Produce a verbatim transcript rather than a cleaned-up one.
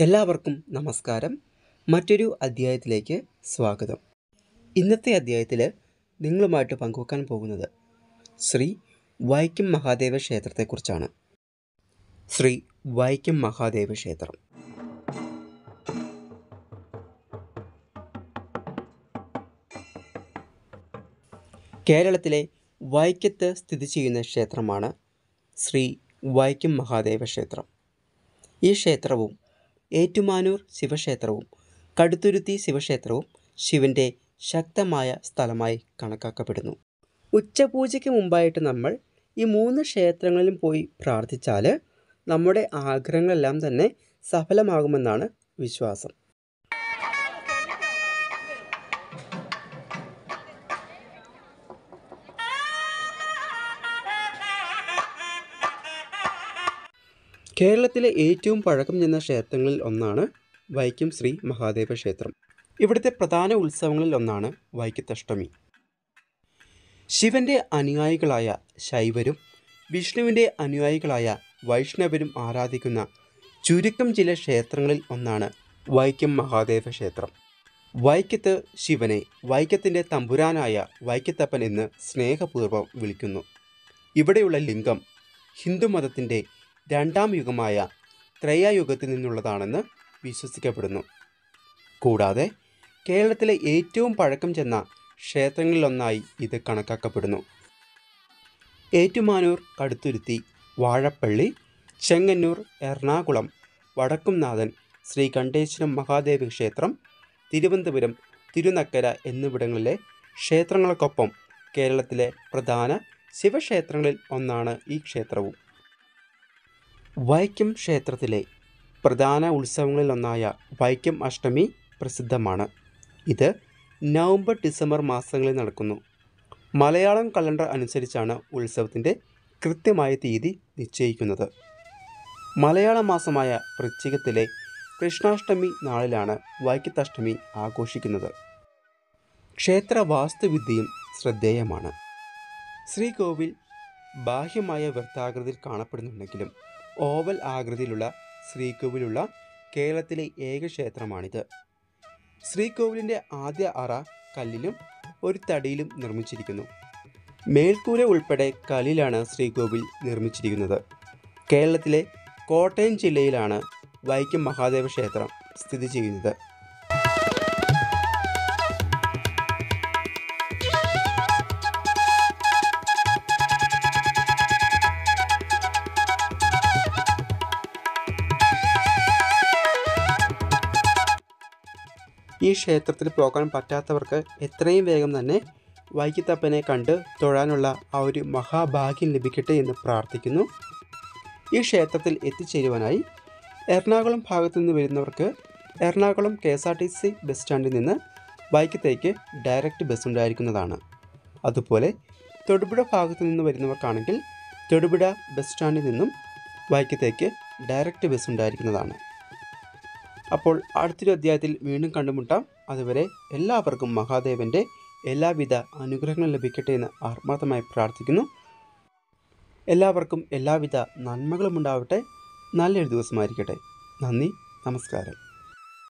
എല്ലാവർക്കും നമസ്കാരം. മറ്റൊരു അധ്യായത്തിലേക്ക് സ്വാഗതം. ഇന്നത്തെ അധ്യായത്തിൽ നിങ്ങളുമായിട്ട് പങ്കുവെക്കാൻ പോകുന്നത് ശ്രീ വൈക്കം മഹാദേവ ക്ഷേത്രത്തെക്കുറിച്ചാണ്. ശ്രീ വൈക്കം മഹാദേവ ക്ഷേത്രം കേരളത്തിലെ വൈക്കത്ത് സ്ഥിതി ചെയ്യുന്ന ക്ഷേത്രമാണ് ശ്രീ വൈക്കം മഹാദേവ ക്ഷേത്രം. ഈ ക്ഷേത്രവും ഏറ്റുമാനൂർ ശിവക്ഷേത്രവും കടുത്തുരുത്തി ശിവക്ഷേത്രവും ശിവൻ്റെ ശക്തമായ സ്ഥലമായി കണക്കാക്കപ്പെടുന്നു. ഉച്ചപൂജയ്ക്ക് മുമ്പായിട്ട് നമ്മൾ ഈ മൂന്ന് ക്ഷേത്രങ്ങളിലും പോയി പ്രാർത്ഥിച്ചാൽ നമ്മുടെ ആഗ്രഹങ്ങളെല്ലാം തന്നെ സഫലമാകുമെന്നാണ് വിശ്വാസം. കേരളത്തിലെ ഏറ്റവും പഴക്കം ചെന്ന ക്ഷേത്രങ്ങളിൽ ഒന്നാണ് വൈക്കം ശ്രീ മഹാദേവ ക്ഷേത്രം. ഇവിടുത്തെ പ്രധാന ഉത്സവങ്ങളിൽ ഒന്നാണ് വൈക്കത്തഷ്ടമി. ശിവൻ്റെ അനുയായികളായ ശൈവരും വിഷ്ണുവിൻ്റെ അനുയായികളായ വൈഷ്ണവരും ആരാധിക്കുന്ന ചുരുക്കം ചില ക്ഷേത്രങ്ങളിൽ ഒന്നാണ് വൈക്കം മഹാദേവ ക്ഷേത്രം. വൈക്കത്ത് ശിവനെ വൈക്കത്തിൻ്റെ തമ്പുരാനായ വൈക്കത്തപ്പൻ എന്ന് സ്നേഹപൂർവ്വം വിളിക്കുന്നു. ഇവിടെയുള്ള ലിംഗം ഹിന്ദുമതത്തിൻ്റെ രണ്ടാം യുഗമായ ത്രേതായുഗത്തിൽ നിന്നുള്ളതാണെന്ന് വിശ്വസിക്കപ്പെടുന്നു. കൂടാതെ കേരളത്തിലെ ഏറ്റവും പഴക്കം ചെന്ന ക്ഷേത്രങ്ങളിലൊന്നായി ഇത് കണക്കാക്കപ്പെടുന്നു. ഏറ്റുമാനൂർ, കടുത്തുരുത്തി, വാഴപ്പള്ളി, ചെങ്ങന്നൂർ, എറണാകുളം, വടക്കുംനാഥൻ, ശ്രീകണ്ഠേശ്വരം മഹാദേവ ക്ഷേത്രം, തിരുവനന്തപുരം, തിരുനക്കര എന്നിവിടങ്ങളിലെ ക്ഷേത്രങ്ങൾക്കൊപ്പം കേരളത്തിലെ പ്രധാന ശിവക്ഷേത്രങ്ങളിൽ ഒന്നാണ് ഈ ക്ഷേത്രവും. വൈക്കം ക്ഷേത്രത്തിലെ പ്രധാന ഉത്സവങ്ങളിലൊന്നായ വൈക്കം അഷ്ടമി പ്രസിദ്ധമാണ്. ഇത് നവംബർ ഡിസംബർ മാസങ്ങളിൽ നടക്കുന്നു. മലയാളം കലണ്ടർ അനുസരിച്ചാണ് ഉത്സവത്തിൻ്റെ കൃത്യമായ തീയതി നിശ്ചയിക്കുന്നത്. മലയാള മാസമായ വൃശ്ചികത്തിലെ കൃഷ്ണാഷ്ടമി നാളിലാണ് വൈക്കത്തഷ്ടമി ആഘോഷിക്കുന്നത്. ക്ഷേത്ര വാസ്തുവിദ്യയും ശ്രദ്ധേയമാണ്. ശ്രീകോവിൽ ബാഹ്യമായ വൃത്താകൃതിയിൽ കാണപ്പെടുന്നുണ്ടെങ്കിലും ഓവൽ ആകൃതിയിലുള്ള ശ്രീകോവിലുള്ള കേരളത്തിലെ ഏക ക്ഷേത്രമാണിത്. ശ്രീകോവിലിൻ്റെ ആദ്യ അറ കല്ലിലും ഒരു തടിയിലും നിർമ്മിച്ചിരിക്കുന്നു. മേൽക്കൂര ഉൾപ്പെടെ കല്ലിലാണ് ശ്രീകോവിൽ നിർമ്മിച്ചിരിക്കുന്നത്. കേരളത്തിലെ കോട്ടയം ജില്ലയിലാണ് വൈക്കം മഹാദേവ ക്ഷേത്രം സ്ഥിതി ചെയ്യുന്നത്. ഈ ക്ഷേത്രത്തിൽ പോകാൻ പറ്റാത്തവർക്ക് എത്രയും വേഗം തന്നെ വൈക്കത്തപ്പനെ കണ്ട് തൊഴാനുള്ള ആ ഒരു മഹാഭാഗ്യം ലഭിക്കട്ടെ എന്ന് പ്രാർത്ഥിക്കുന്നു. ഈ ക്ഷേത്രത്തിൽ എത്തിച്ചേരുവാനായി എറണാകുളം ഭാഗത്തു നിന്ന് വരുന്നവർക്ക് Ernakulam K S R T C bus സ്റ്റാൻഡിൽ നിന്ന് വൈക്കത്തേക്ക് ഡയറക്റ്റ് ബസ് ഉണ്ടായിരിക്കുന്നതാണ്. അതുപോലെ തൊടുപുഴ ഭാഗത്തു നിന്ന് വരുന്നവർക്കാണെങ്കിൽ തൊടുപുഴ ബസ് സ്റ്റാൻഡിൽ നിന്നും വൈക്കത്തേക്ക് ഡയറക്റ്റ് ബസ് ഉണ്ടായിരിക്കുന്നതാണ്. അപ്പോൾ അടുത്തൊരു അധ്യായത്തിൽ വീണ്ടും കണ്ടുമുട്ടാം. അതുവരെ എല്ലാവർക്കും മഹാദേവൻ്റെ എല്ലാവിധ അനുഗ്രഹങ്ങളും ലഭിക്കട്ടെ എന്ന് ആത്മാർത്ഥമായി പ്രാർത്ഥിക്കുന്നു. എല്ലാവർക്കും എല്ലാവിധ നന്മകളും ഉണ്ടാവട്ടെ. നല്ലൊരു ദിവസമായിരിക്കട്ടെ. നന്ദി, നമസ്കാരം.